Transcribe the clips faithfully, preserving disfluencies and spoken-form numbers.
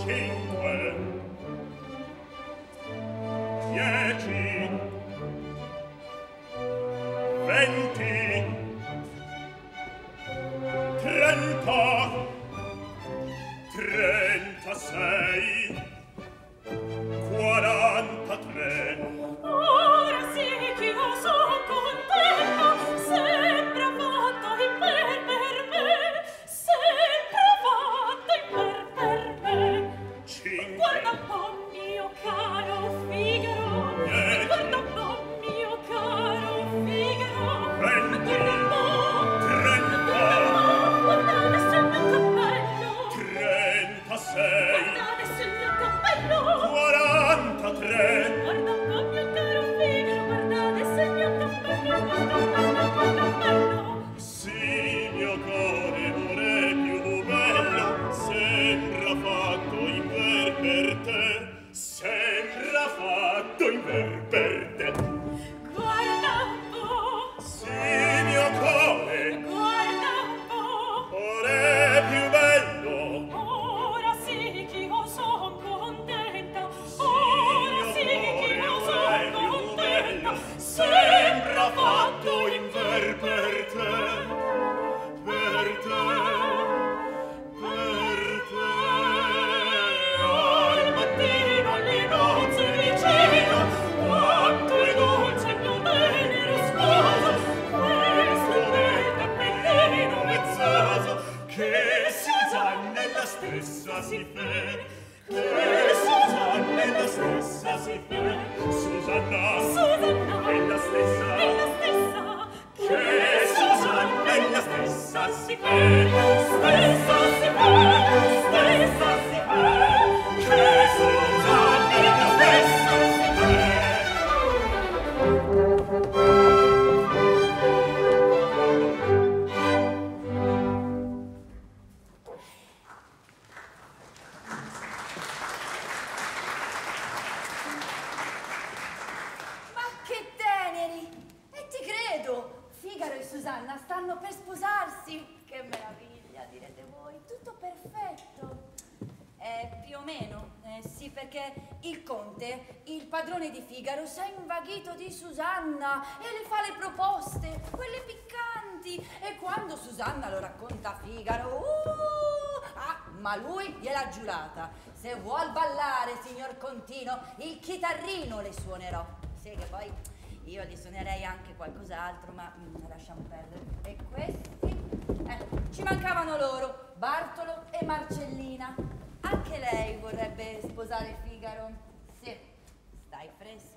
Di Susanna e le fa le proposte, quelle piccanti, e quando Susanna lo racconta a Figaro, uh, ah, ma lui gliel'ha giurata: se vuol ballare, signor Contino, il chitarrino le suonerò. Sì, che poi io gli suonerei anche qualcos'altro, ma mm, lasciamo perdere. E questi? Eh, ci mancavano loro, Bartolo e Marcellina. Anche lei vorrebbe sposare Figaro? Sì, stai fresca.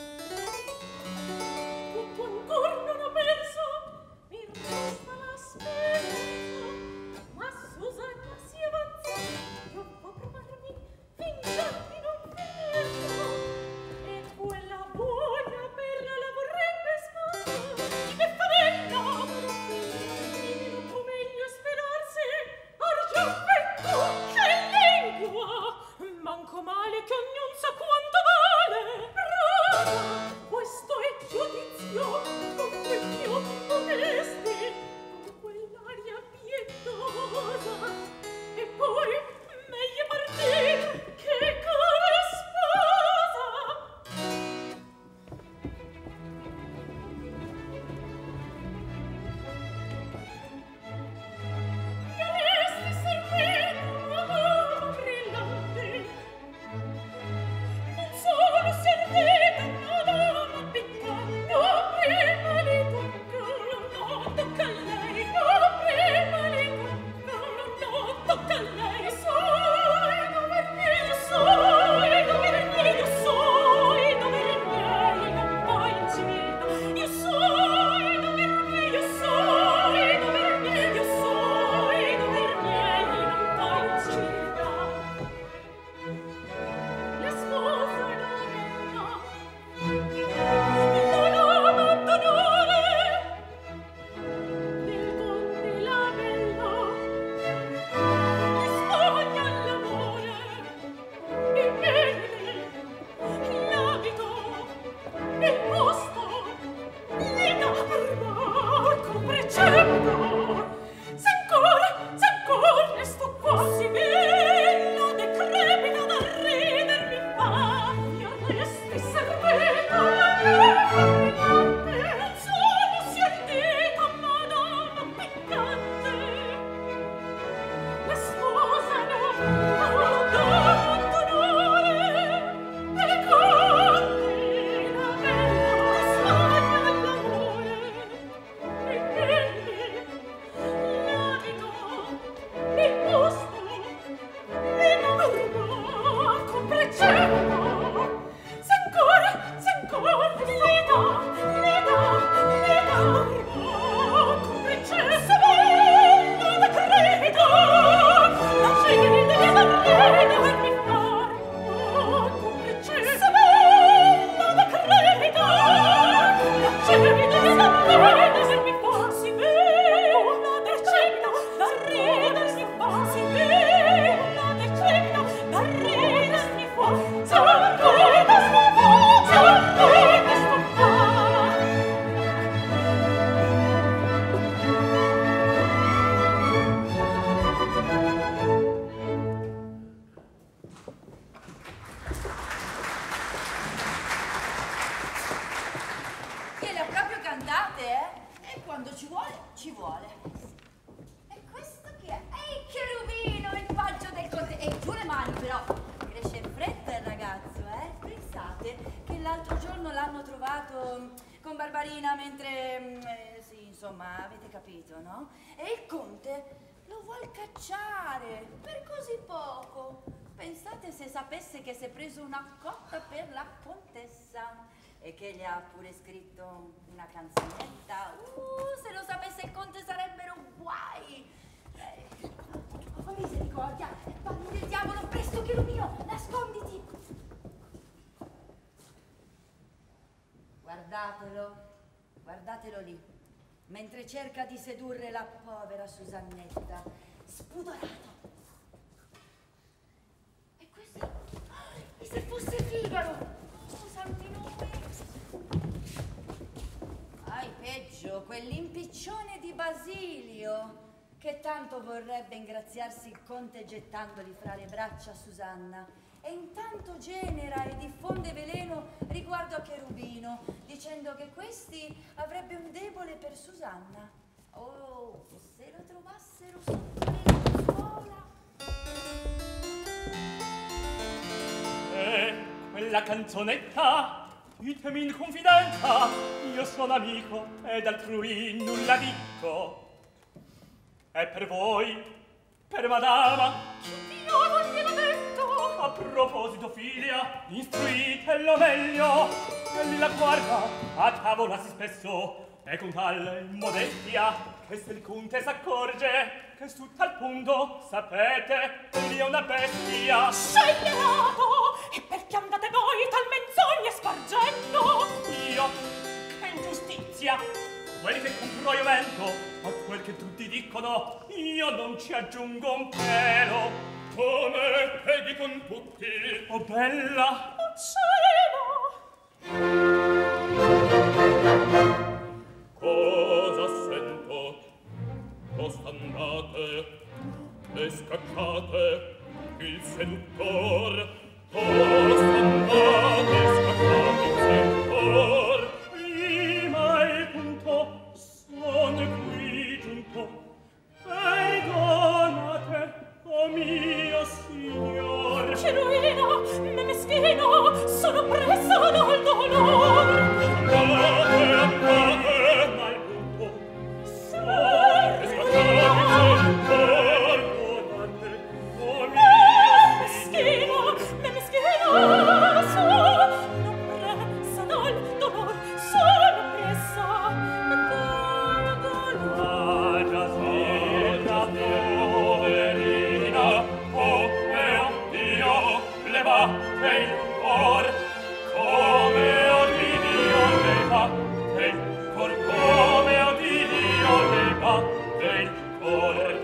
Tutto ancora non ho perso, mi resta la speranza, ma Susanna si avanza, io può provarmi fingiarmi non vederlo, e quella buona perla la vorrebbe sposare. Che fa bella, quindi non può meglio sperarsi, argioffetto, che lingua, manco male che ognuno sa quanto vale. Questo è giudizio con quel più modesti, con quell'aria sposato con Barbarina mentre... Eh, sì, insomma, avete capito, no? E il conte lo vuol cacciare per così poco. Pensate se sapesse che si è preso una cotta per la contessa e che gli ha pure scritto una canzonetta. Uh, se lo sapesse il conte sarebbero guai. Eh, oh, misericordia, palli del diavolo, presto Cherubino, nasconditi. Guardatelo, guardatelo lì, mentre cerca di sedurre la povera Susannetta, spudorato. E questo? E se fosse Figaro? Oh, santi nomi! Ai, peggio, quell'impiccione di Basilio, che tanto vorrebbe ingraziarsi il conte gettandogli fra le braccia Susanna, e intanto genera e diffonde veleno riguardo a Cherubino, dicendo che questi avrebbe un debole per Susanna. Oh, se lo trovassero sotto le scuola. Eh, quella canzonetta, ditemi in confidenza, io sono amico ed altrui nulla dico. È per voi, per madama, Io non glielo detto. a proposito, figlia, istruitelo meglio. Egli la guarda a tavola si spesso e con tal modestia che se il conte s'accorge che su tal punto sapete egli è una bestia. Scellerato! E perché andate voi tal menzogne spargendo? Io, che ingiustizia! Quel che compro io vento, a quel che tutti dicono, io non ci aggiungo un pelo. Come che dicon tutti? Oh, bella! Oh, cielo! Cosa sento? Ostannate e scacciate il seduttor. Ostannate e scacciate il seduttor. Prima il punto son qui giunto. Perdonate, o mio signor. Cherubino, me meschino, sono presa dal dolor. Andate, andate, ma il punto son riscattate. Perdonate, o mio Meschino, me meschino, sono presa dal dolor. Sono presa dal dolor. Ah, già sì, già poverina, oh mio Dio, levate il cor, come Ovidio levate il cor, come Ovidio levate il cor.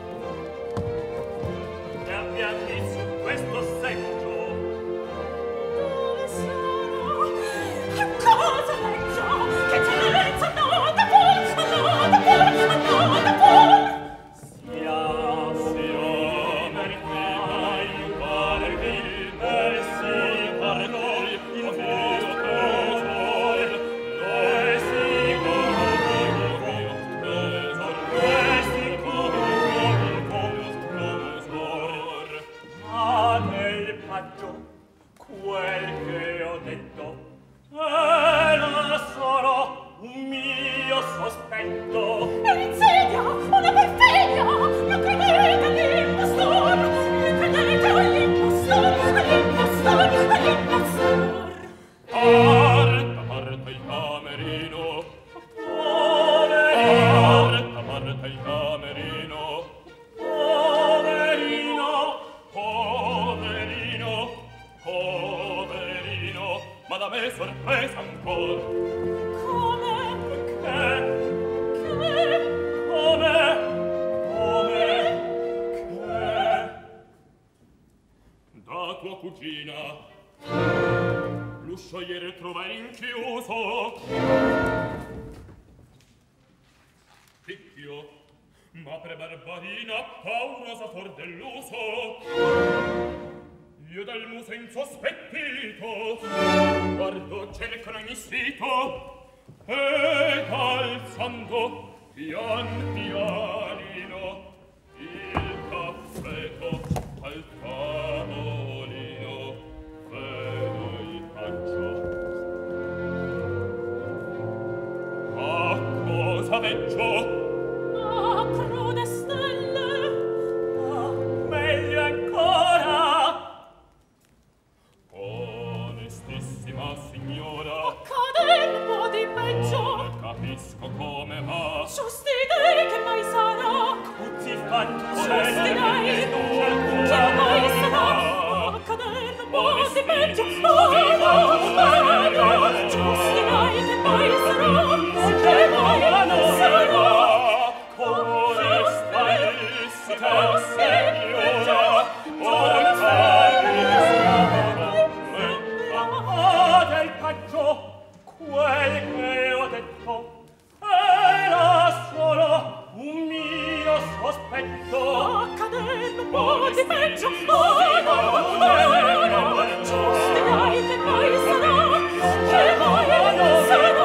E abbiate su questo seggio. Dove sono? Cosa leggio? Che tenerezza andata poi, andata poi, andata poi. Sia, sia, merita aiutare il messi parlò il mio tesor. Dove si corro il mio tesor, dove si corro il mio tesor. Ma nel paggio quel che ho detto era solo un mio sospetto. È un'insidia, una perfidia. Non credete all'impostor, non credete all'impostor, all'impostor, all'impostor. Parta, parta il camerino. Parta, parta il camerino. Poverino, poverino, poverino, ma da me sorpresa ancor. Come? Che, che, come, come, che da tua cugina l'uscio ieri trovai inchiuso. Picchio, ma per Barbarina paurosa for dell'uso. Io dal muso insospettito guardo cerco in ogni sito ed alzando pian pianino il tappeto al tavolino vedo il faccio peggio. Ah, crude stelle! Ah, meglio ancora. Onestissima signora, Accade un po' di peggio! non capisco come va. Giusti dei che mai sarà! Tutti fanno Giusti dei non che mai sarà! Accade un po' di peggio! Oh, no, no, giusti dei che mai sarà! Che mai sarà! Onestissima signora, ora ah, del peggio, quel che ho detto era solo un mio sospetto. Accade un po' di peggio! Oh, no, no, giusti dei che mai sarà! Che mai sarà!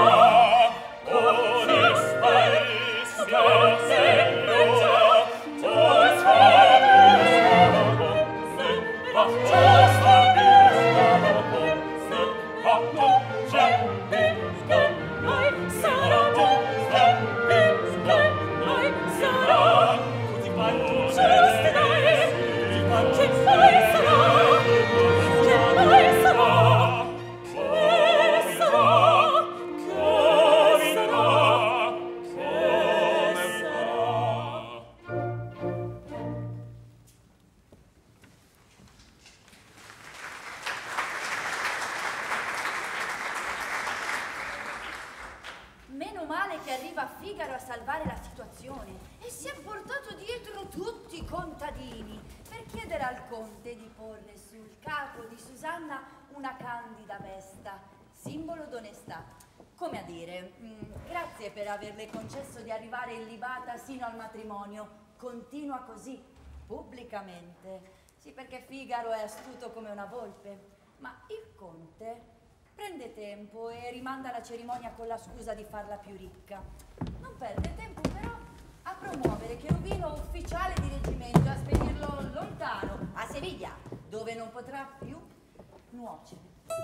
Meno male che arriva Figaro a salvare la situazione e si è portato dietro tutti i contadini per chiedere al conte di porre sul capo di Susanna una candida vesta, simbolo d'onestà. Come a dire, mh, grazie per averle concesso di arrivare illibata sino al matrimonio. Continua così, pubblicamente. Sì, perché Figaro è astuto come una volpe, ma il conte prende tempo e rimanda la cerimonia con la scusa di farla più ricca. Non perde tempo però a promuovere Cherubino ufficiale di reggimento e a spedirlo lontano, a Seviglia, dove non potrà più nuocere.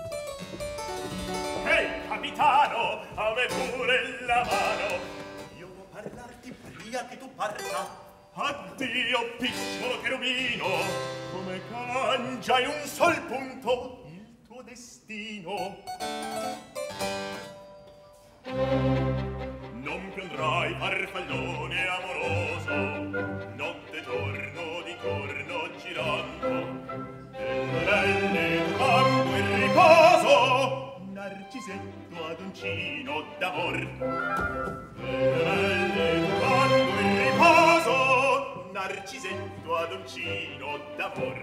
Ehi, capitano, ave pure la mano. Io devo parlarti prima che tu parta. Addio, piccolo cherubino, come cangia in un sol punto il tuo destino. Non più andrai farfallone amoroso, notte giorno di corno girando, delle belle trovando il riposo, Narcisetto ad uncino d'amor. Delle belle trovando il riposo, Narcisetto ad uncino d'amor.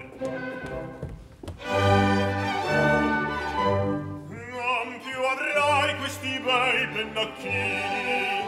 Non più avrai questi bei pennacchini,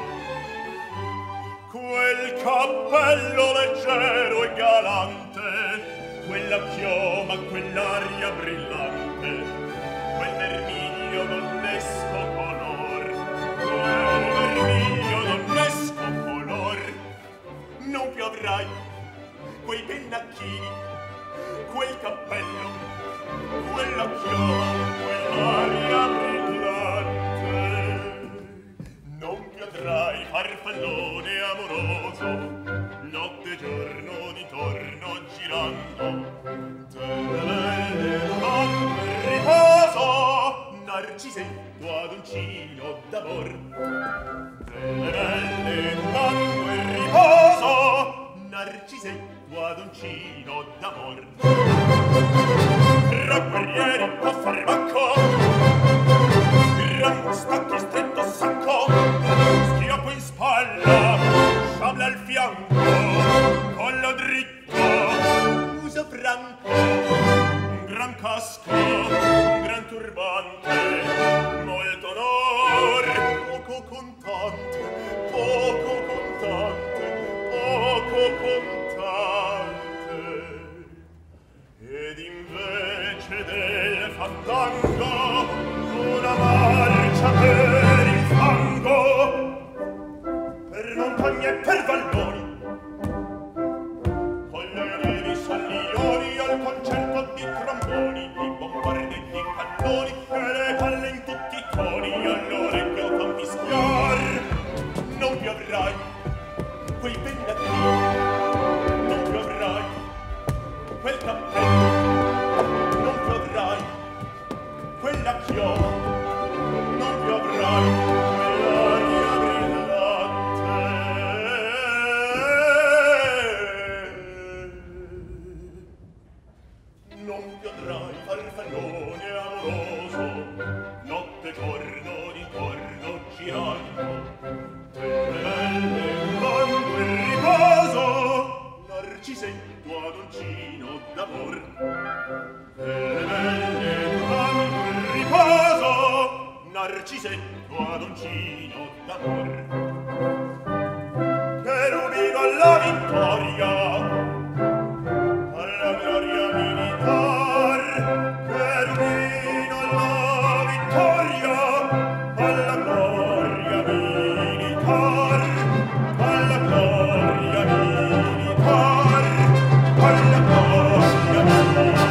quel cappello leggero e galante, quella chioma, quell'aria brillante, quel vermiglio donnesco color, quel vermiglio donnesco color. Non più avrai quei pennacchini, quel cappello, quella chioma, quell'aria brillante. Non più avrai farfallone amoroso, notte e giorno di torno girando, delle belle trovando il riposo, Narcisetto ad uncino d'amor. Delle belle trovando il riposo, Narcisetto ad uncino d'amor. Tra guerrieri a farmacco, gran stacchi stretto sacco, schioppo in spalla, sciabla al fianco, collo dritto, muso franco, un gran casco, un gran turbante, molto onor, poco contante, poco contante, poco contante. Ed invece del fandango una marcia per il fango, per montagne e per valloni, con le nevi sallioni al concerto di tromboni, di bombardi e di cannoni e le palle in tutti i toni all'orecchio fan fischiar. Non più avrà vecchio, non più avrai quell'aria brillante. Non più avrai farfallone amoroso, notte corno di corno girando. Belle quando il riposo, narcisetto adoncino d'amor. Belle belle quando il riposo, narcisetto adoncino d'amor. Cherubino alla vittoria, alla gloria militar. Cherubino alla vittoria, alla gloria militar. Alla gloria militar, alla gloria militar.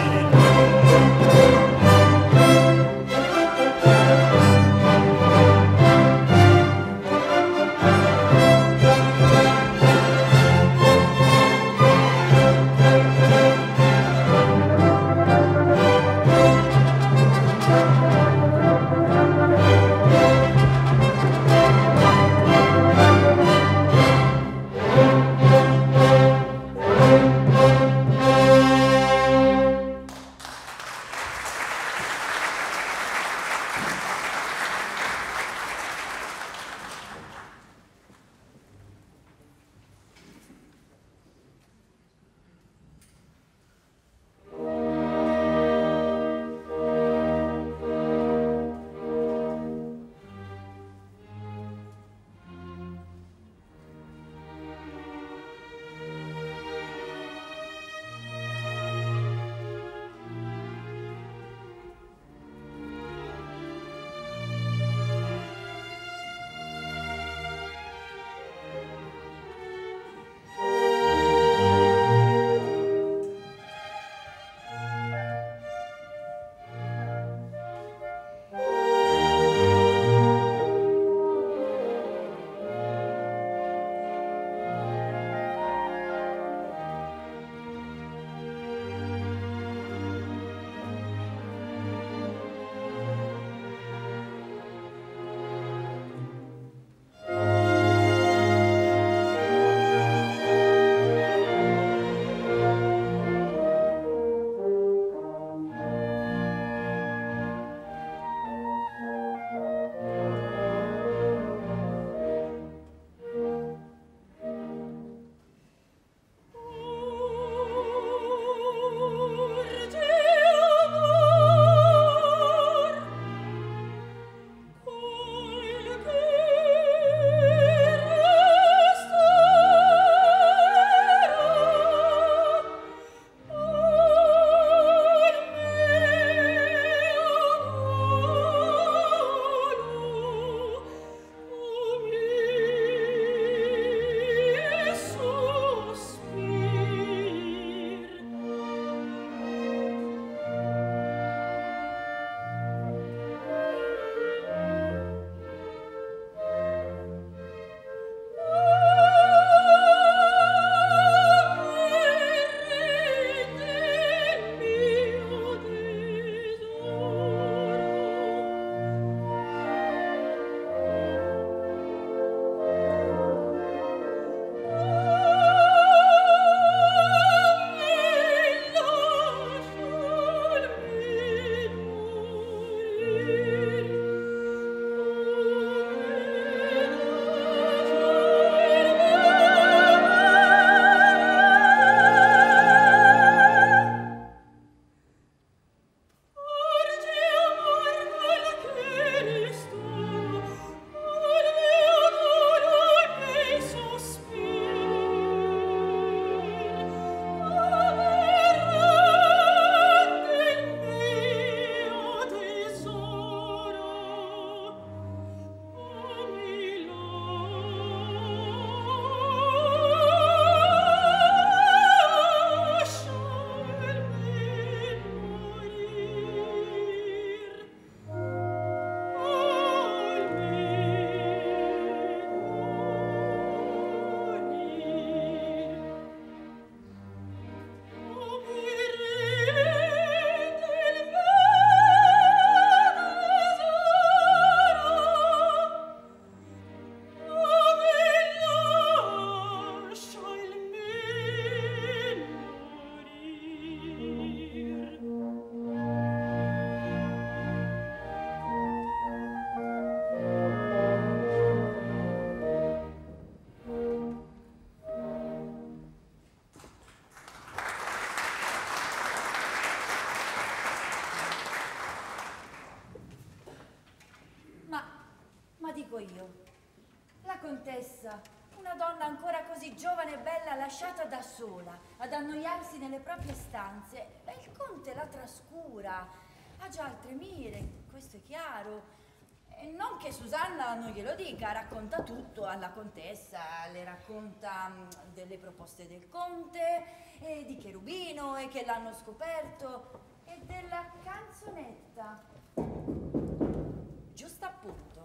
dico io. La contessa, una donna ancora così giovane e bella, lasciata da sola, ad annoiarsi nelle proprie stanze, e il conte la trascura. Ha già altre mire, questo è chiaro. E non che Susanna non glielo dica, racconta tutto alla contessa, le racconta mh, delle proposte del conte, e di Cherubino, e che l'hanno scoperto, e della canzonetta. Giusto appunto.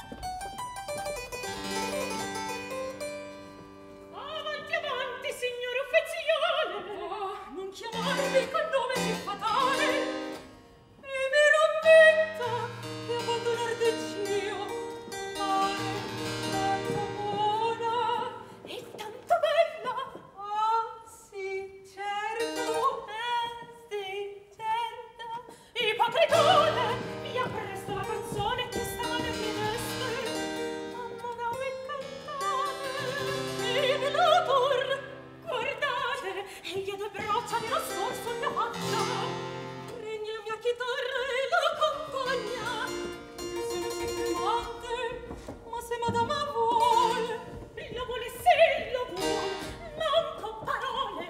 Avanti, avanti, signor Uffiziale! Oh, non chiamarmi col nome più fatale! E mi rompetta che abbandonar del Cio male, tanto buona e tanto bella! Ah, sì, certo! Eh, sì, certo! Ipocritone! Via presto la canzone che sta nel finestre! Mamma e cantate! E nell'autor! Guardate! E io da braccia mi nascosto in mia faccia! Regna mia chitarra e la compagna! Io sono sempre amante, ma se madama vuol, lo vuole se lo vuol, non con parole!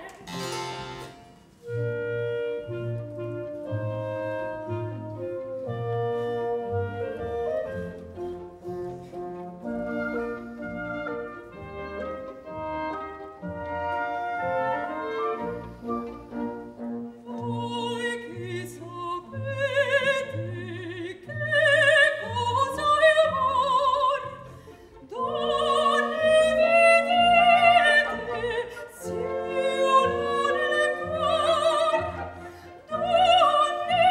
Voi chi sapete che cosa è amor? Donne vedete, si unone nel cor. Donne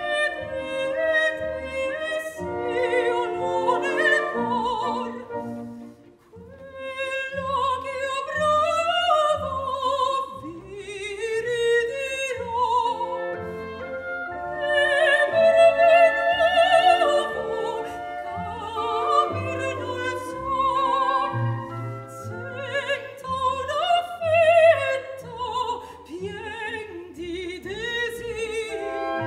vedete, si unone nel cor. Quello che io provo vi ridirò, e per me nuovo capir non so. Sento un affetto pien di desir,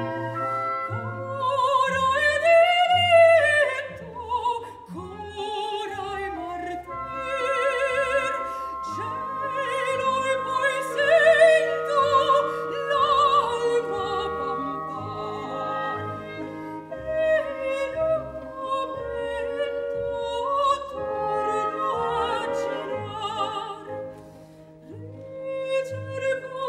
coro e diletto, cora e martir, cielo e poi sento l'alma pampar, e in un momento torno a girar. Ricerco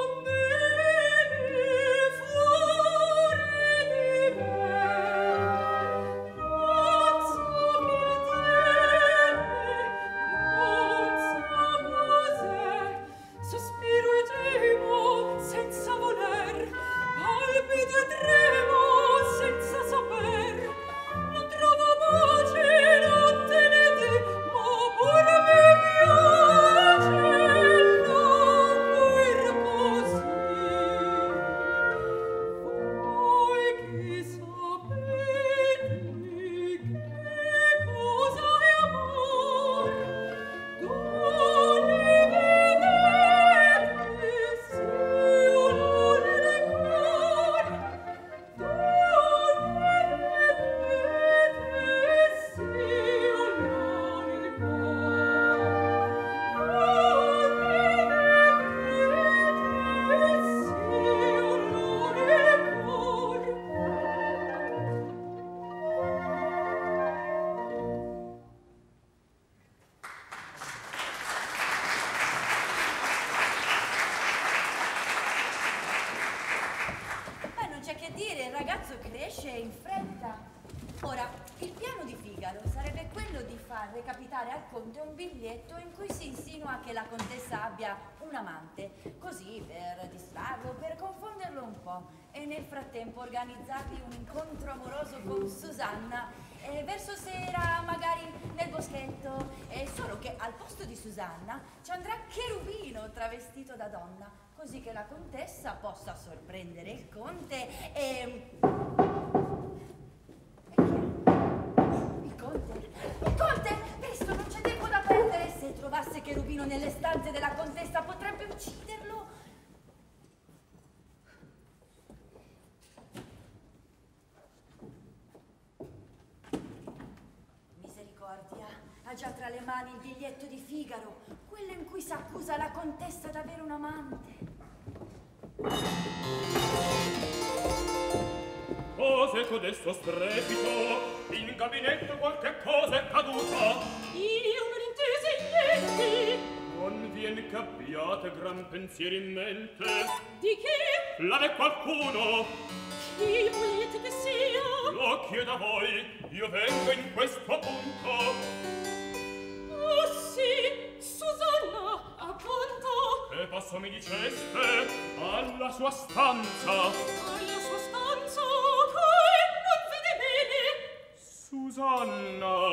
bene fuori di me, non so che tiene, non so cos'è, sospiro e gemo senza voler, palpito e tremo senza saper, non trovo voce, non te ne dì, ma pur mi piace languir così. Voi chi sapete che cosa è amor? Donne vedete, si unone nel cor. Donne vedete, si unone nel cor. Donne vedete, si unone nel cor. Beh, non c'è che dire, il ragazzo cresce in fretta. Ora, il piano di Figaro sarebbe quello di far recapitare al conte un biglietto in cui si insinua che la contessa abbia un amante, così per distrarlo, per confonderlo un po', e nel frattempo organizzargli un incontro amoroso con Susanna, e verso sera, magari nel boschetto, e solo che al posto di Susanna ci andrà Cherubino travestito da donna, così che la contessa possa sorprendere il conte e... Il conte? Il conte! Presto, non c'è tempo da perdere! Se trovasse Cherubino nelle stanze della contessa potrebbe ucciderlo! Misericordia! già tra le mani il biglietto di Figaro, quello in cui s'accusa la contessa d'avere un amante. Cos'è codesto strepito? In gabinetto qualche cosa è caduta. Io non intese niente. Non vien che abbiate gran pensieri in mente. Di che? L'ave qualcuno? Chi volete che sia? Lo chiedo a voi, io vengo in questo punto. Oh sì, Susanna, appunto. Che passo mi diceste? Alla sua stanza. Alla sua stanza, che non vede bene. Susanna,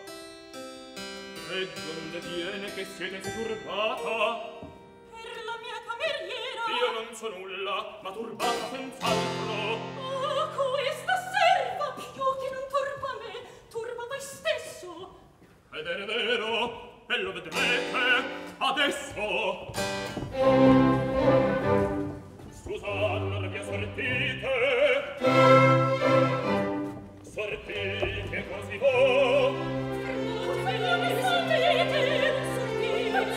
e donde viene che siete turbata? Per la mia cameriera. Io non so nulla, ma turbata senz'altro. Ah, questa serva più che non turba me, turba voi stesso. Ed è vero, e lo vedrete adesso. Susanna, le mie sortite, sortite così vo'. Fermatevi, sortite, sortite,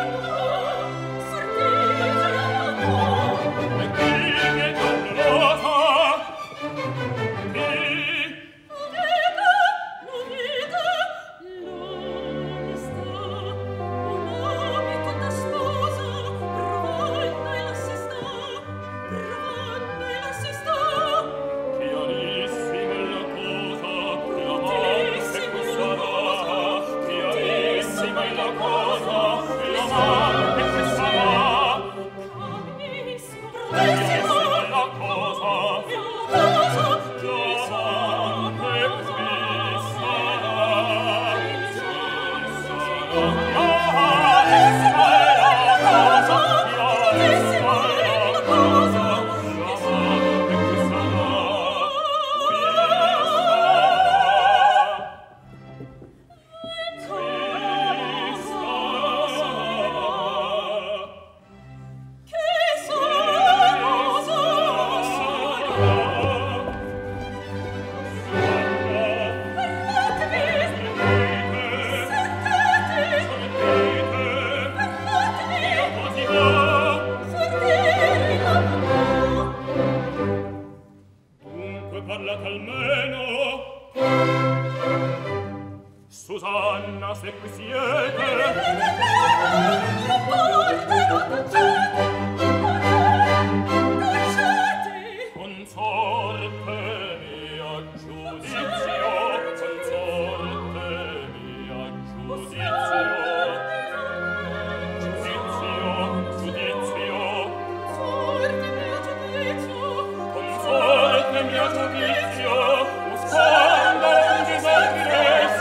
sortite, sortite. E chi mi è dolorosa? Chi? Novita, novita, là sta, un abito da sposa, provando e la si sta, provando e la si sta. Chiarissima è la cosa, l'amante che sarà. Chiarissima è la cosa, l'amante che sarà. Capisco, Chiarissima bravissimo, è la cosa, è la cosa che l'amante sarà. che sarà. Dunque parlate almeno. Susanna, se qui siete, consorte mia giudizio, consorte mia giudizio, giudizio, giudizio, consorte mia giudizio, uscendo un disordine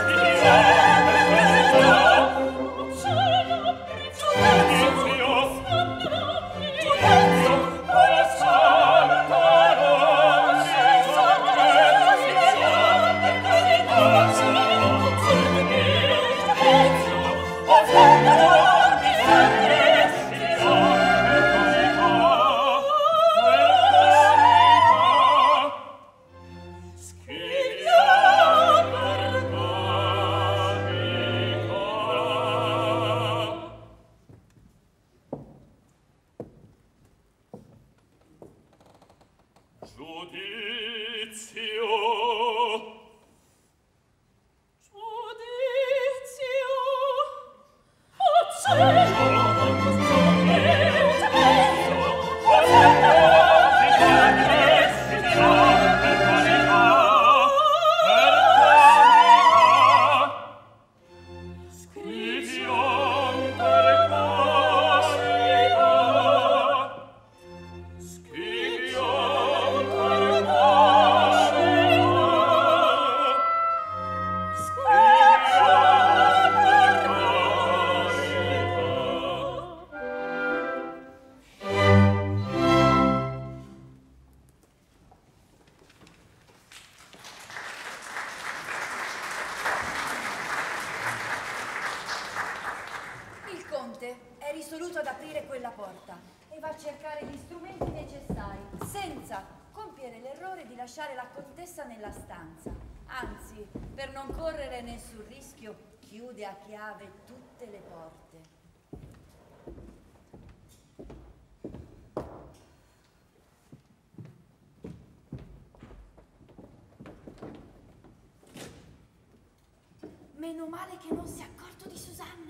risoluto ad aprire quella porta e va a cercare gli strumenti necessari, senza compiere l'errore di lasciare la contessa nella stanza. Anzi, per non correre nessun rischio, chiude a chiave tutte le porte. Meno male che non si è accorto di Susanna.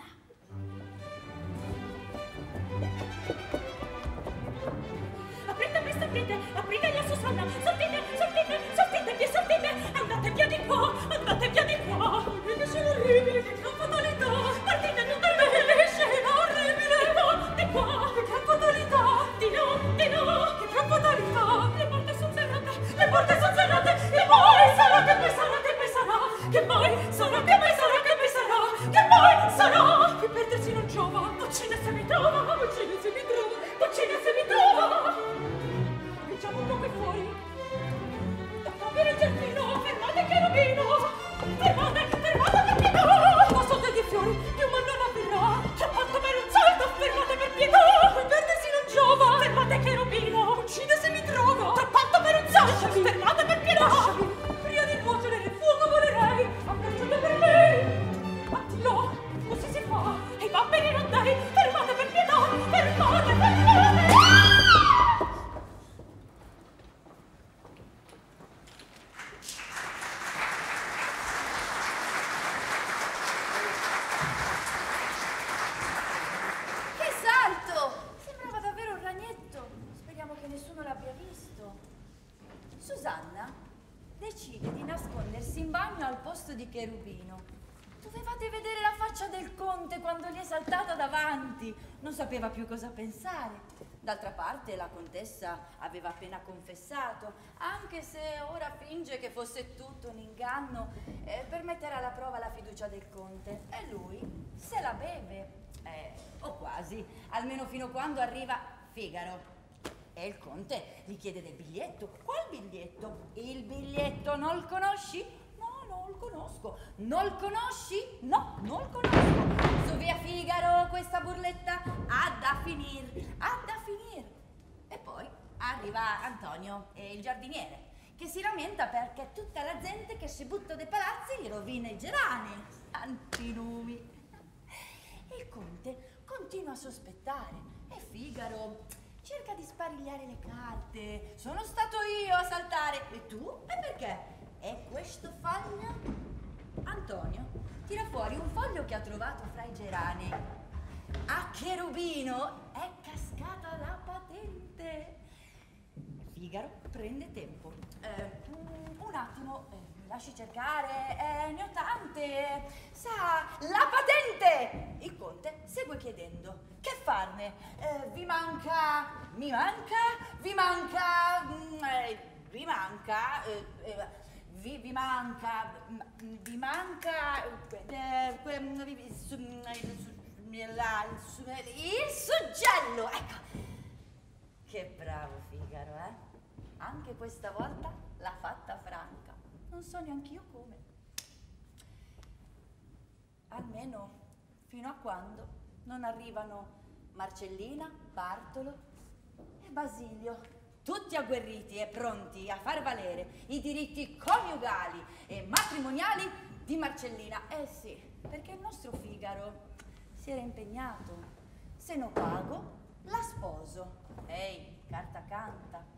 Aprite, presto, aprite, aprite la Susanna, sortite, sortite, sortite, via, sortite, andate via di qua, andate via di qua. Che scena orribile, che gran fatalità, partite, non perdete, che scena orribile, di qua, di qua, che gran fatalità, di no, di no, che gran fatalità, le porte sono serrate, le porte sono serrate, che poi sarà, che poi sarà, che poi sarà, che poi sarà, che poi sarà, che poi sarà, che poi sarà, che perdersi non giova, uccide se mi trova, uccide se mi trova, uccide se mi trova. Vinciamo un po' qui fuori. Da capire il giardino, fermate Cherubino, fermate, fermate Peppino. Ma sotto dei fiori, più ma non avverrà, c'è fatto per un salto, fermate per pietà. Qui perdersi non giova, fermate Cherubino, uccide se mi trova, c'è fatto per un salto, fermate per pietà. Prima di nuocere nel fuoco volerei, abbracciate per lei. Attilo, così si fa, e i vampiri non dai, fermate per pietà, fermate, fermate. Che salto! Sembrava davvero un ragnetto. Speriamo che nessuno l'abbia visto. Susanna decide di nascondersi in bagno al posto di Cherubino. Dovevate vedere la faccia del conte quando gli è saltata davanti. Non sapeva più cosa pensare. D'altra parte la contessa aveva appena confessato, anche se ora finge che fosse tutto un inganno eh, per mettere alla prova la fiducia del conte. E lui se la beve, eh, o quasi, almeno fino a quando arriva Figaro. E il conte gli chiede del biglietto. Qual biglietto? Il biglietto non lo conosci? No, non lo conosco. Non lo conosci? No, non lo conosco. Su via Figaro questa burletta ha da finire, ha da finire. E poi arriva Antonio, e il giardiniere, che si lamenta perché tutta la gente che si butta dai palazzi gli rovina i gerani. Santi numi. Il conte continua a sospettare e Figaro cerca di sparigliare le carte. Sono stato io a saltare. E tu? E perché? E questo foglio? Antonio tira fuori un foglio che ha trovato fra i gerani. A Cherubino è cascata la patente. Figaro prende tempo. Eh, un attimo, eh, mi lasci cercare, eh, ne ho tante. Sa, la patente! Il conte segue chiedendo. Che farne? Eh, vi manca, mi manca, vi manca, mm, eh, vi manca, eh, eh, vi, vi manca, mm, vi manca, eh, que- mm, vi- su- mm, il, su- la- il su- il suggello, ecco. Che bravo Figaro, eh? Anche questa volta l'ha fatta franca. Non so neanche io come. Almeno fino a quando non arrivano Marcellina, Bartolo e Basilio, tutti agguerriti e pronti a far valere i diritti coniugali e matrimoniali di Marcellina. Eh sì, perché il nostro Figaro si era impegnato. Se no pago, la sposo. Ehi, carta canta.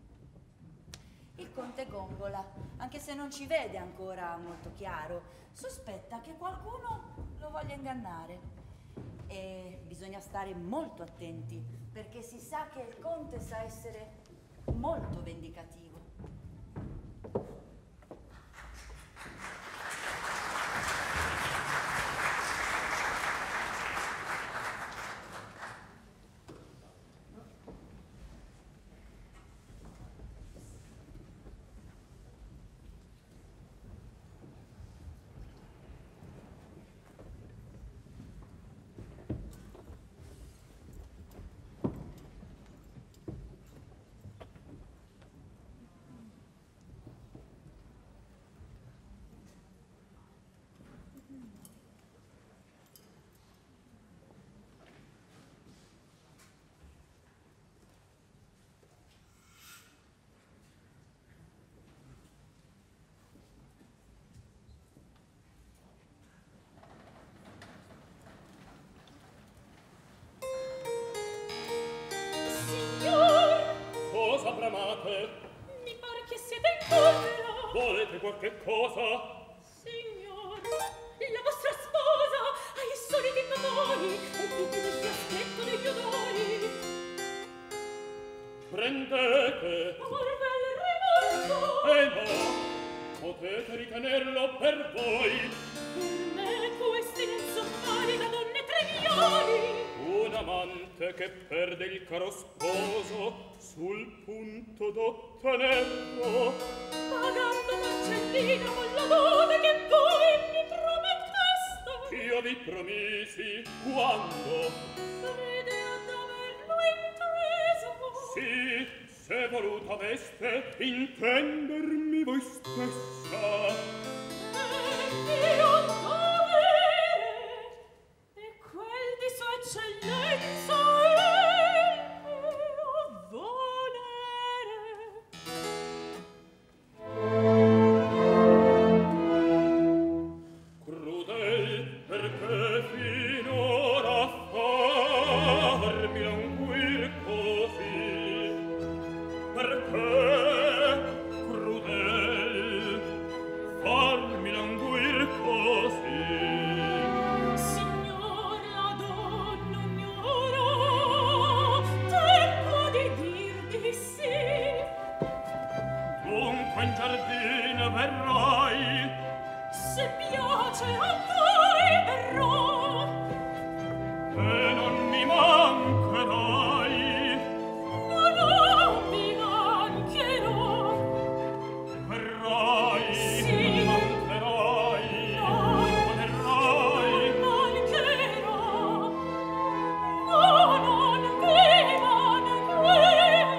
Il conte gongola, anche se non ci vede ancora molto chiaro. Sospetta che qualcuno lo voglia ingannare. E bisogna stare molto attenti, perché si sa che il conte sa essere molto vendicativo. volete qualche cosa? Signor, la vostra sposa ai soliti favori e tutti nel fiaschetto degli odori. Prendete. Orve il rimorso. Eh no, potete ritenerlo per voi. Per me questi non son mali da donne triviali. Un amante che perde il caro sposo sul punto d'ottenerlo, Pagando Marcellina con la dote che voi mi prometteste. io vi promisi quando? Crede ad averlo inteso. Sì, se voluta aveste intendermi voi stessa. E io dovere e quel di sua eccellenza è mio volere. Crudel, perché finora farmi languir così? Perché, crudel, farmi languir così? Signor, la donna ignoro, tempo di dir di sì. Dunque in giardino verrai, Se piace a voi verrò. e non mi mancherai. No, no, vi mancherò. Verrai, Sì. mancherai, No. poterai. Mancherò. No, non vi mancherò.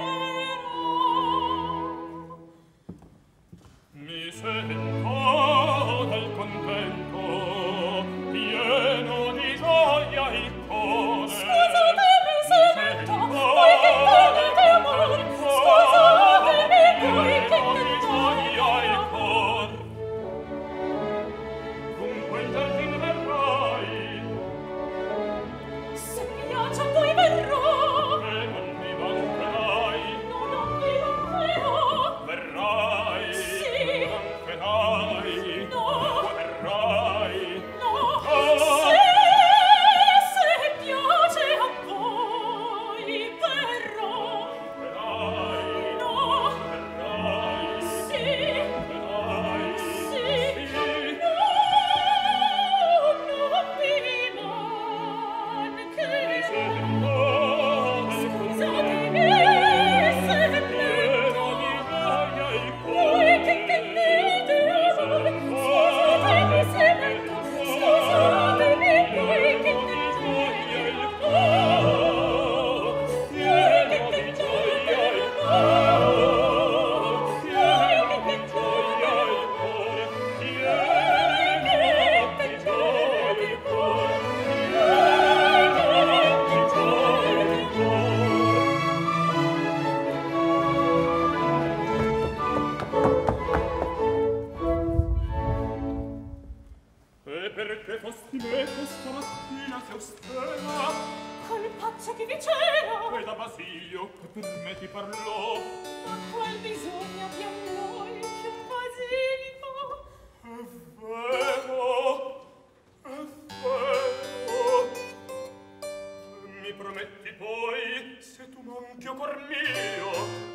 Mi sento dal contento pieno di gioia il cuore. Scusatemi se mento, voi che tenete amor. Scusatemi voi che pieno di tenete gioia il amor. cuore. Dunque in giardino verrai, Se piace a voi verrò. e non mi mancherai. No, non vi mancherò. Verrai, Sì. mancherai, No. poterai. No, Oh. se, se piace a voi verrò. Verrai, No, verrai, sì, verrai, sì, sì. no, non vi mancherò. Scusatemi se mento, voi che tenete amor. Scusatemi se mento, scusatemi voi che tenete amor. Voi che tenete amor. Voi che tenete amor. E perché fosti meco stamattina si ostena, Col pazzo che vi c'era, e da Basilio che per me ti parlò. ma qual bisogno abbiamo noi che un Basilio? È vero, è vero. Mi prometti poi, se tu manchi o cor mio,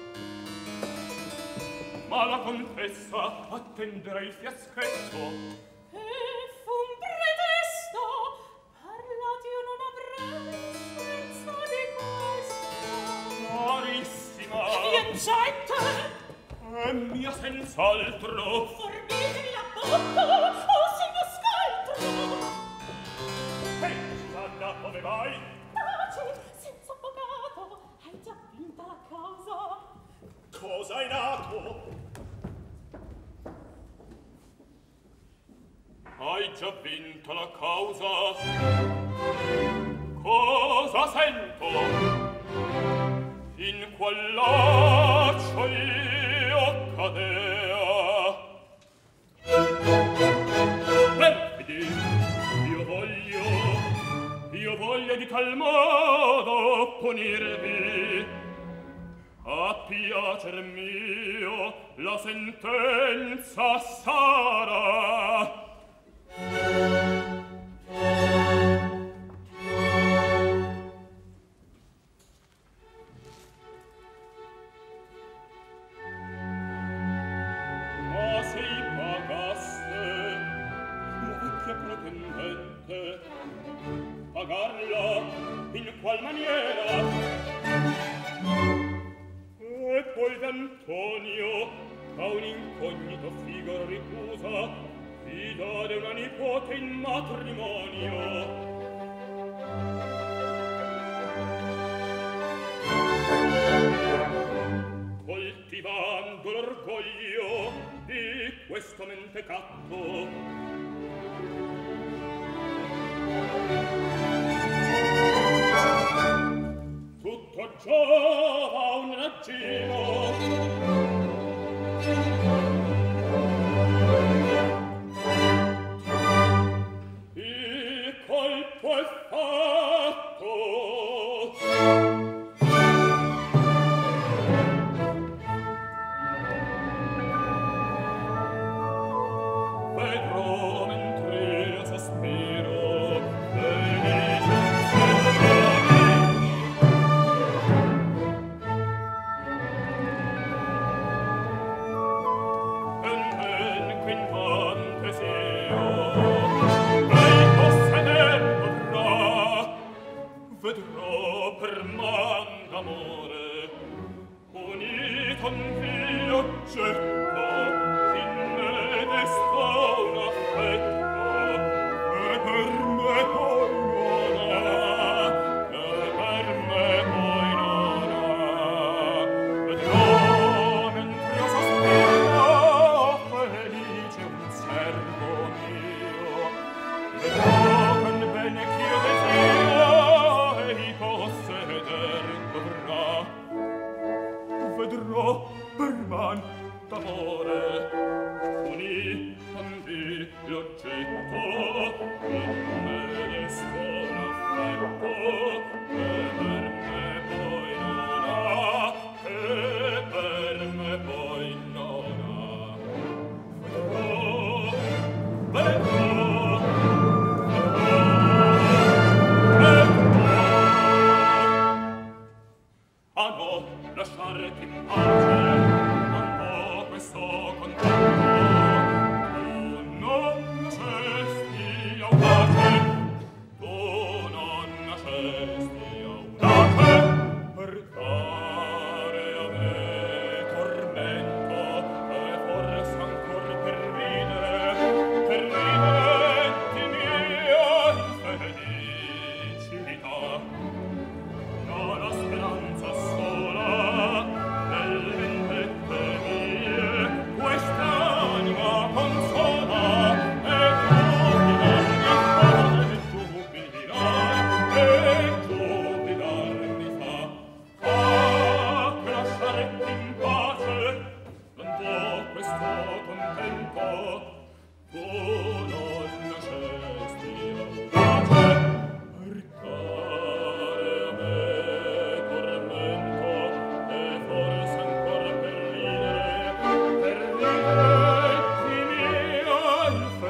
ma la contessa attenderà il fiaschetto. E fu un pretesto, parlati io non avrei senza di questo. Carissima, Piangente, è mia senz'altro. forbitevi la bocca, o signor scaltro. Ehi, Susanna, dove vai? Taci, senza avvocato, hai già vinta la causa. Cosa è nato? Hai già vinta la causa? Cosa sento? In qual laccio io cadea? Perfidi, io voglio, io voglio di tal modo punirvi, a piacer mio la sentenza sarà. Ma se i pagasse la vecchia pretendente, pagarla in qual maniera? E poi d'Antonio a un incognito figaro ricusa di dare una nipote in matrimonio. Coltivando l'orgoglio di questo mentecatto, tutto giova un raggino. Il colpo è fatto. Vedrò mentre io sospiro felice vedrò per man d'amore unito un figlio oggetto in me desta un affetto e per me poi non ha e per me poi non ha vedrò mentre io sospiro felice un servo mio vedrò con bene ch'io desiro ei posseder dovrà vedrò per man d'amore unito un figlio oggetto in me desta un affetto e per me poi non ha e per me poi non ha vedrò vedrò a no lasciarti in pace non può questo contento tu non nascesti audace tu non nascesti audace per dare a me tormento e forse ancor per ridere per ridere di mia infelicità. No, la speranza sola delle vendette mie quest'anima consola e giubilarmi fa e giubilarmi fa ah, che lasciarti in pace non può questo contento tu non nascesti audace per dare a me tormento e forse ancor per ridere per ridere di mia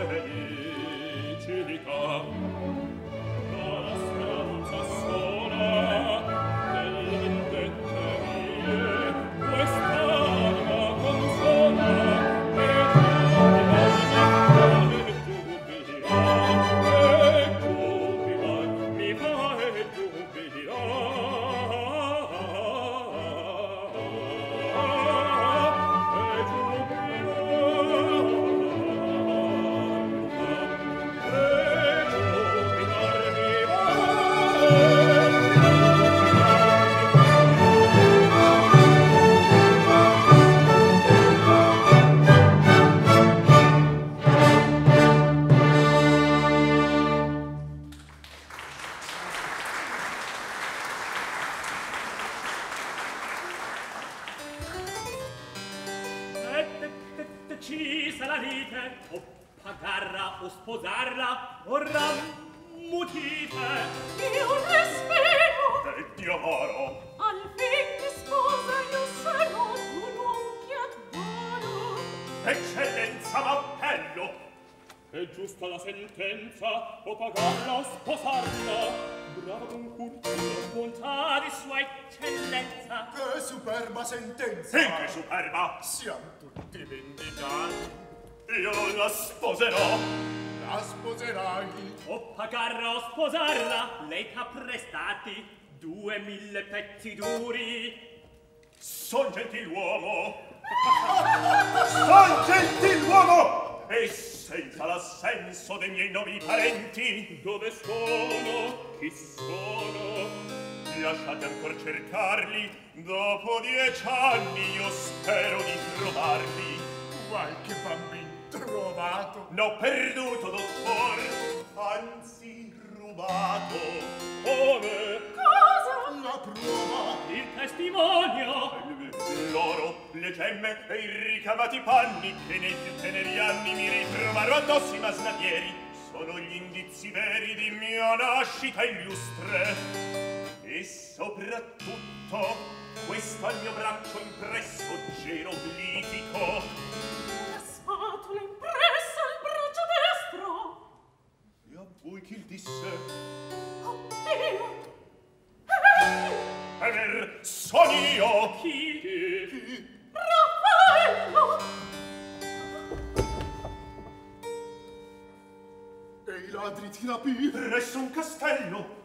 infelicità. No, la speranza sola delle vendette mie quest'anima consola e giubilarmi fa e giubilarmi mi fa e decisa la lite o pagarla o sposarla o rammutite io ne spero e diavolo al fin di sposa io sarò tu non che adoro Eccellenza, m'appello. È giusta la sentenza, o pagarla o sposarla. Bravo concurso, bontà di sua eccellenza. Che superba sentenza. E che superba. Siamo tutti vendicati. Io non la sposerò. La sposerai. O pagarla o sposarla, lei t'ha prestati due mille pezzi duri. Son gentiluomo. Son gentiluomo. E senza l'assenso dei miei novi parenti. Dove sono? Chi sono? Lasciate ancor cercarli. Dopo dieci anni io spero di trovarli. Qualche bambino trovato. N'ho perduto, dottor. Anzi, rubato. Come? Cosa? La prova. Il testimonio. L'oro, le gemme e i ricamati panni che nei più teneri anni mi ritrovarono addosso i masnadieri sono gli indizi veri di mia nascita illustre. E soprattutto questo al mio braccio impresso geroglifico. La spatola impressa al braccio destro. E a voi chi il disse? Oh Dio! Ever son io. Chi? Chi? Raffaello! E i ladri ti rapì. Presso un castello.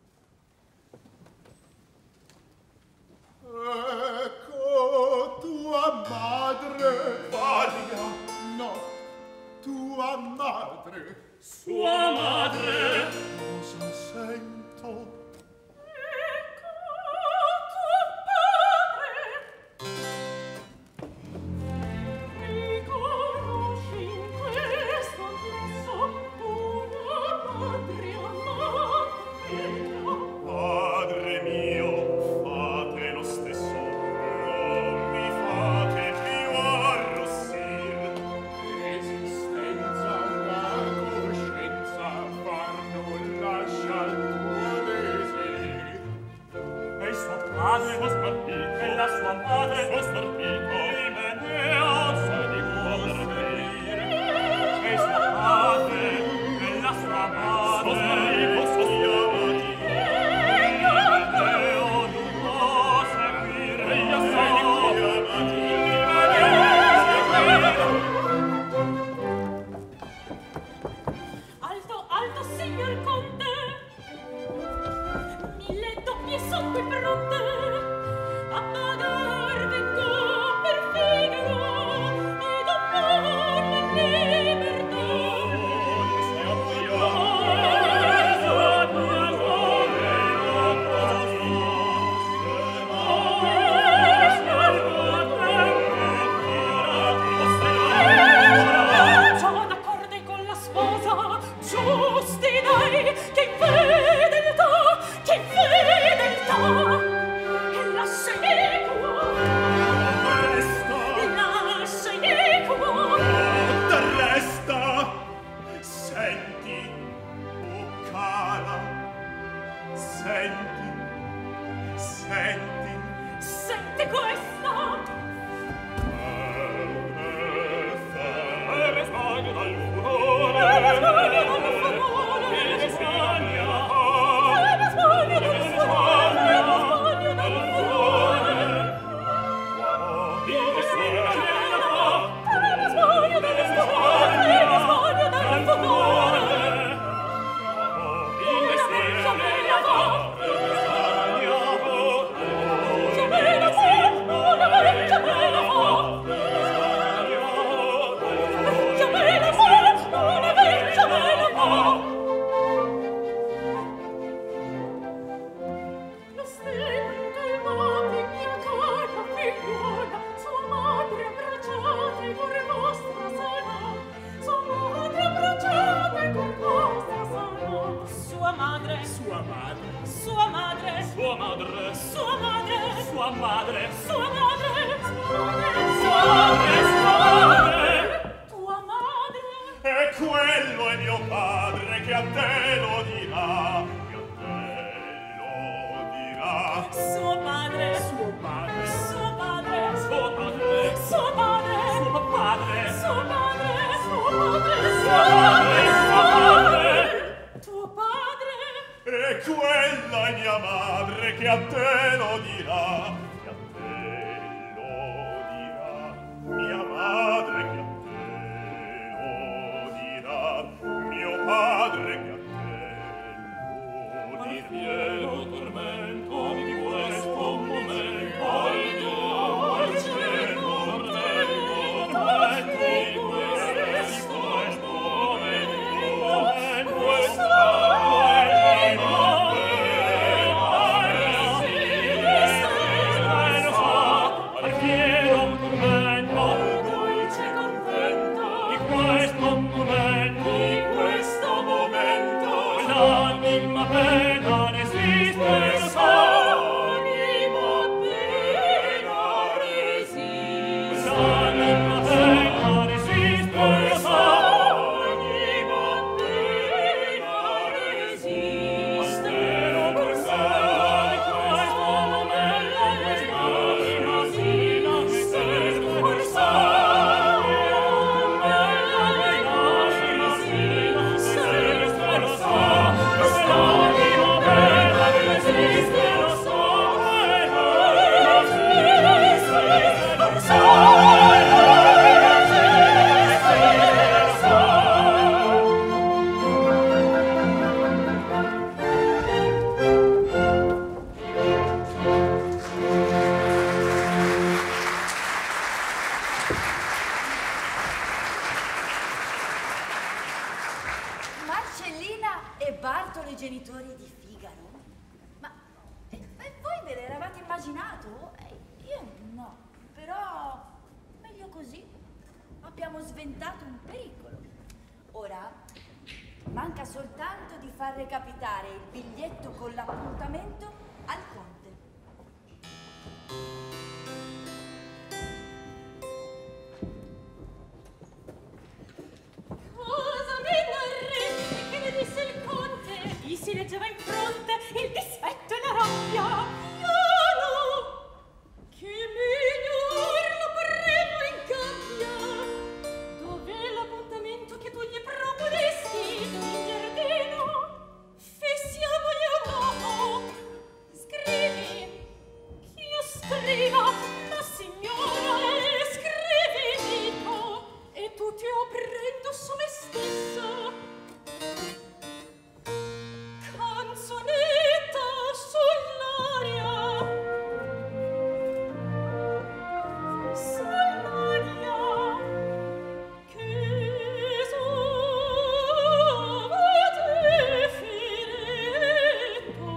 Ecco tua madre. Valia. No, tua madre. Sua madre. Cosa sento? Padre mio, fate lo stesso, non mi fate più arrossir. Esistenza, la coscienza, far non lascia il tuo desir. E suo padre fu spartito, e la sua madre fu spartito, e me ne osa di morire. E suo padre, e la sua madre fu spartito, sostiamati. Alto, alto, signor conte! Mille doppie son qui pronte a pagar vengo per Figaro e dopo la libertà. Ciò d'accordo con la sposa, giusti dai, che infedeltà, che infedeltà! E lascia iniquo, lascia iniquo. Resta, senti, o cara, senti, senti. Senti questa! E me sbaglio dal furore, E me sbaglio dal furore, e me sbaglio E me sbaglio dal furore, e me sbaglio dal furore. il destino che la fa. E me sbaglio dal furore, e me sbaglio dal furore. Il destino che la fa. Che me la fa, una vecchia me la fa. Che me la fa, una vecchia me la fa. Lo stento il mate, mia cara figliuola, sua madre abbracciate con vostra sana, sua madre abbracciate con vostra sana. Sua madre, Sua madre, sua madre, sua madre, sua madre, sua madre, sua madre, sua madre, sua madre, sua madre. tua madre. E quello è mio padre che a te lo dirà, che a te lo dirà. Suo padre, Suo padre, suo padre, suo padre, suo padre, suo padre, che a te lo dirà, che a te lo dirà, mia madre che a te lo dirà, mio padre che a te lo dirà. Fiero tormento di questo momento, al dolce tormento, tormento di questo momento, questa pena resiste, lo so. Anima pena resiste. Quest'anima pena resiste, lo so. Anima pena resiste. Mistero quest'anima di questo momento, quest'anima resiste, lo so. Marcellina e Bartolo, i genitori di Figaro? Ma e, e voi ve l'eravate immaginato? Eh, io no, però meglio così. Abbiamo sventato un pericolo. Ora manca soltanto di far recapitare il biglietto con l'appuntamento al conte. Si leggeva in fronte il dispetto e la rabbia. Piano, che miglior lo porremo in gabbia. Dov'è l'appuntamento che tu gli proponesti? In giardino? Fissiamogli un uomo. Scrivi, che io scriva, la signora è scrivi, dico, e tu ti oprendo su me stessa. Canzonetta sull'aria, sull'aria che sovate filetto.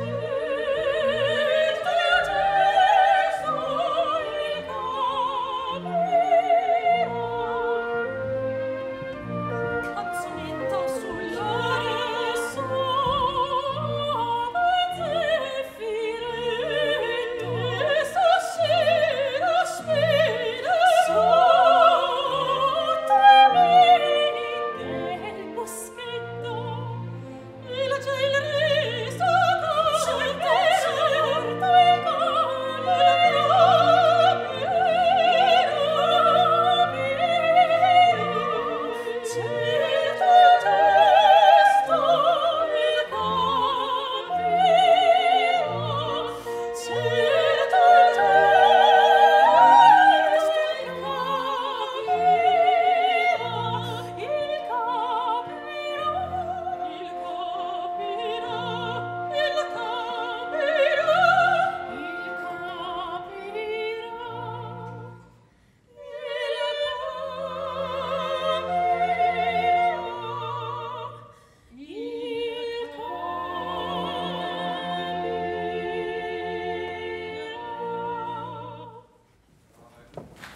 Certo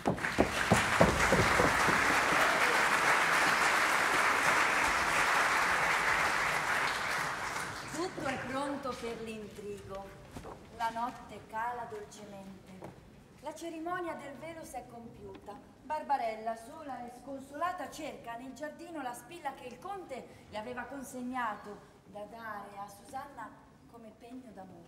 Tutto è pronto per l'intrigo. La notte cala dolcemente. La cerimonia del velo si è compiuta. Barbarella, sola e sconsolata, cerca nel giardino la spilla che il conte le aveva consegnato da dare a Susanna come pegno d'amore.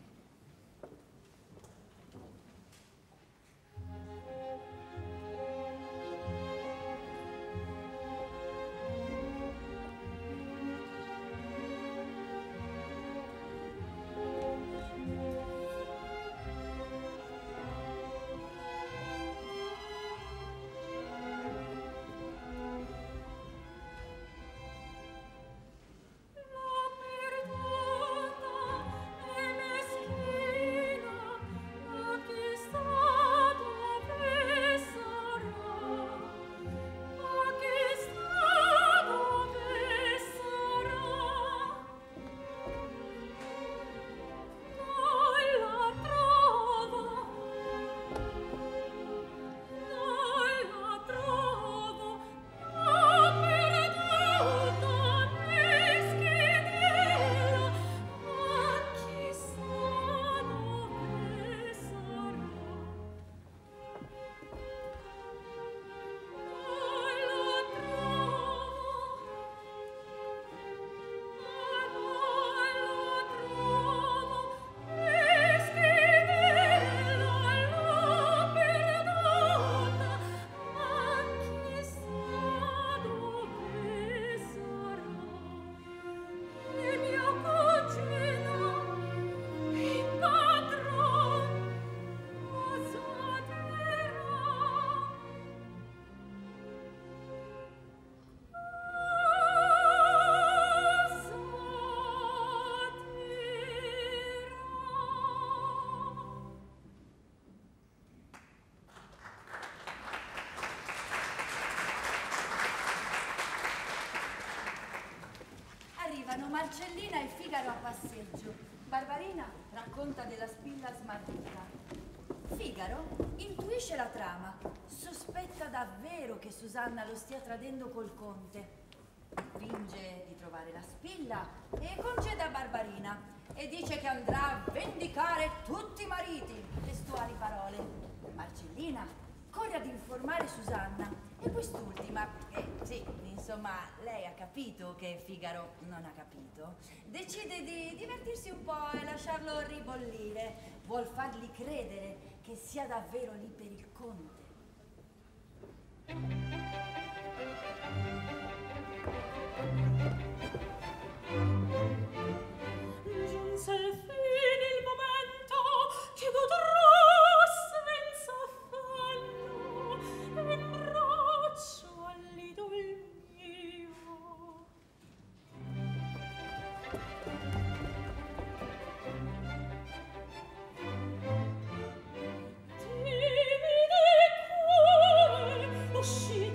Marcellina e Figaro a passeggio. Barbarina racconta della spilla smarrita. Figaro intuisce la trama, sospetta davvero che Susanna lo stia tradendo col conte. Finge di trovare la spilla e congeda Barbarina e dice che andrà a vendicare tutti i mariti. Testuali parole. Marcellina corre ad informare Susanna e quest'ultima, che sì, insomma, lei ha capito che Figaro non ha capito, decide di divertirsi un po' e lasciarlo ribollire. Vuol fargli credere che sia davvero lì per il conte. Giunse il fine il momento che godrò senza affanno in braccio all'idol mio. Timide cuore uscì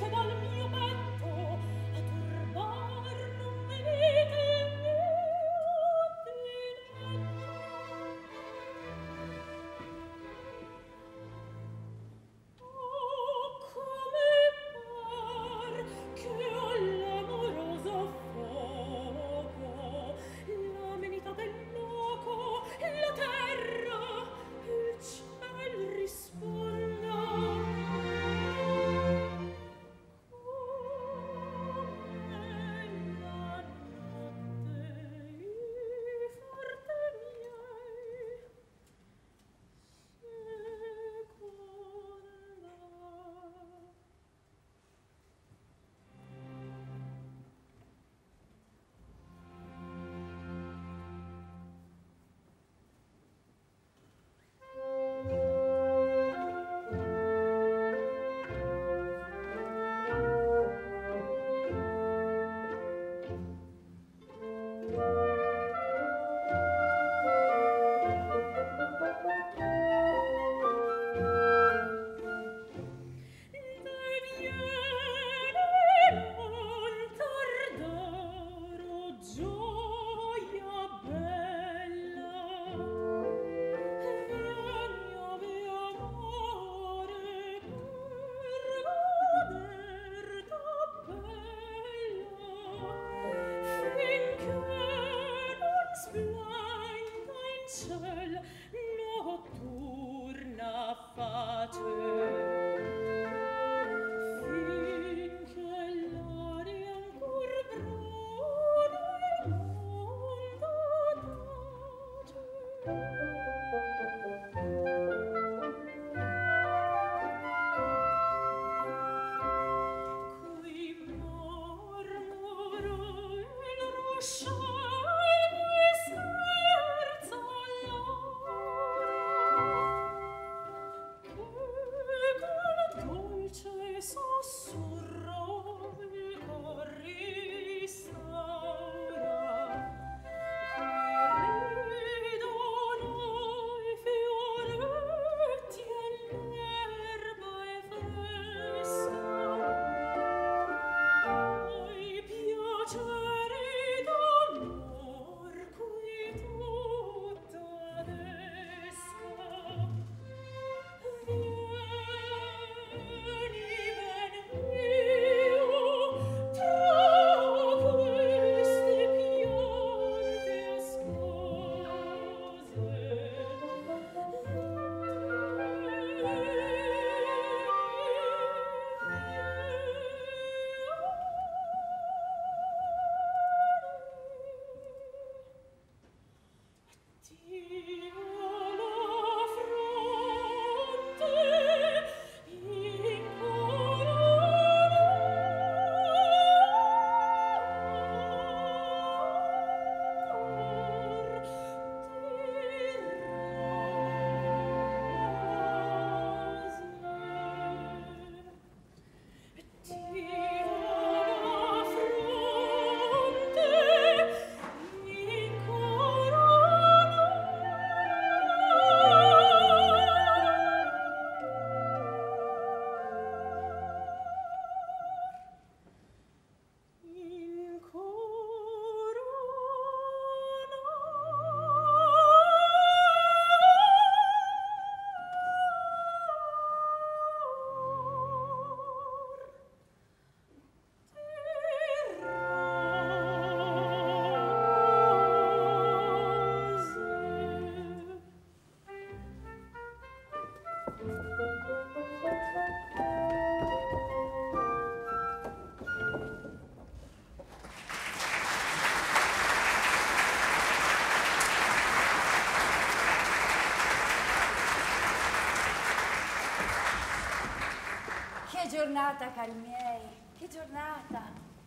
giornata, cari miei, che giornata!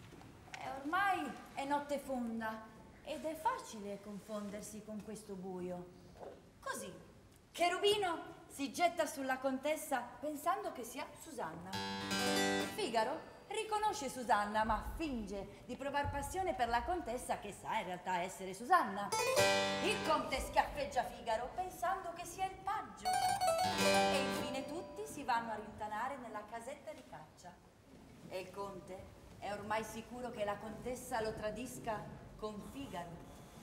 Eh, ormai è notte fonda ed è facile confondersi con questo buio. Così, Cherubino si getta sulla contessa pensando che sia Susanna. Figaro riconosce Susanna ma finge di provar passione per la contessa che sa in realtà essere Susanna. Il conte schiaffeggia Figaro pensando che sia il paggio e infine tutti si vanno a rintanare nella casetta di caccia e il conte è ormai sicuro che la contessa lo tradisca con Figaro.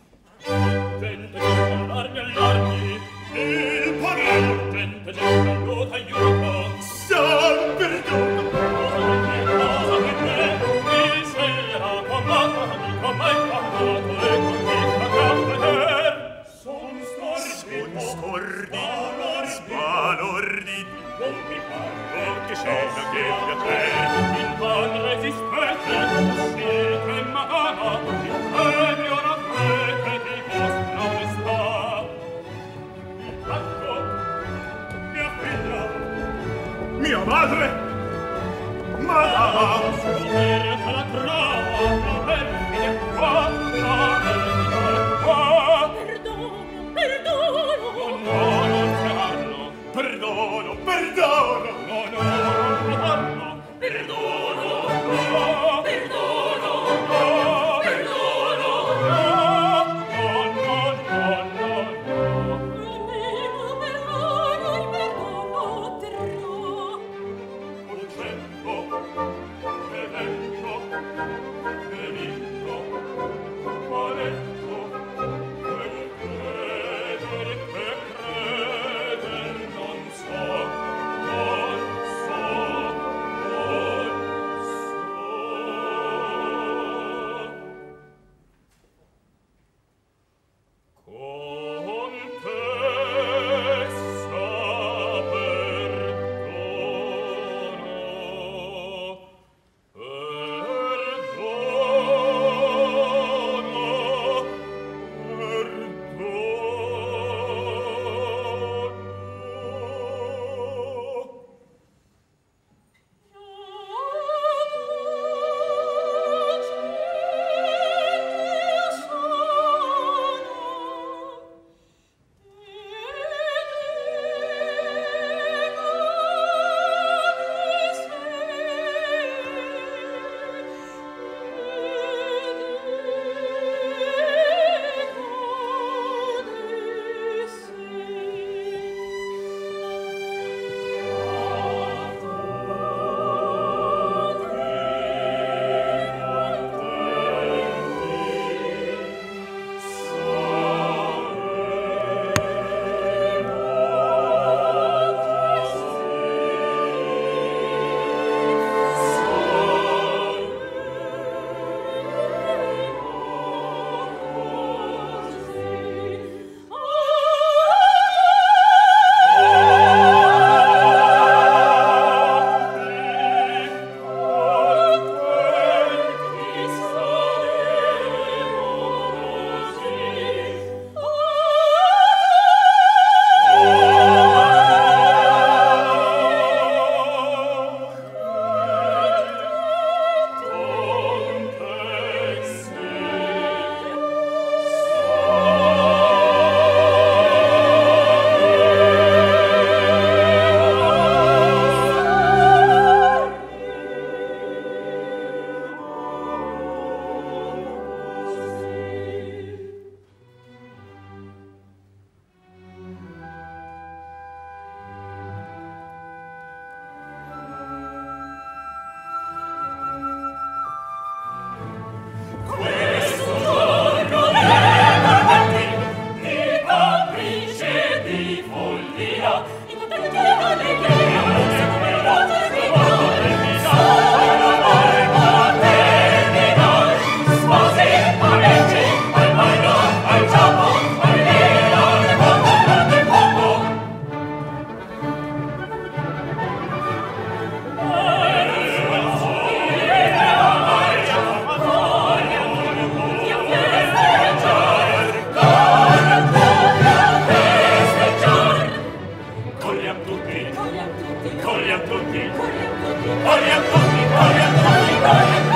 Gente, allarmi, allarmi, il parere, gente, gente, aiuto, aiuto, San perdono, cosa che me, mi sera, com'ato, amico, mai parlato, e con chi pagato son stordito, son stordito, sbalordito, non mi pare, oh che scena che piacer, il van resistente, siete madama, il premio raffrete di vostra onestà. Il gatto, mia figlia, mia madre, madama, scoperta la trova, il perfide qua, la verità è qua. Perdono, perdono. No, no, non farlo, perdono, perdono, no, no, non farlo, perdono, no, perdono, no, perdono, no, no, no, no, no. Almeno perdono, il perdono terrò. Concetto, credendo, benigno, maletto, per credere, per credere non so, Corriam tutti, corriam tutti, corriam tutti, corriam tutti, corriam tutti.